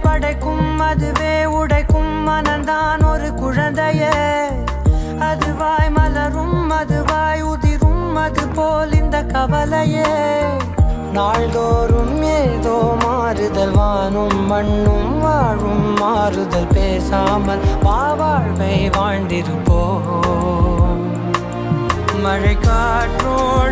படைக்கும் அதுவே உடைக்கும் மனந்தான் ஒரு குழந்தையே அதுவாய் மலரும் அதுவாய் உதிரும் அது போல் இந்த கவலையே நாள்தோறும் ஏதோ மாறுதல் வானும் மண்ணும் வாழும் மாறுதல் பேசாமல் வாழ்வை வாழ்ந்திருப்போம் மழை காற்றோடு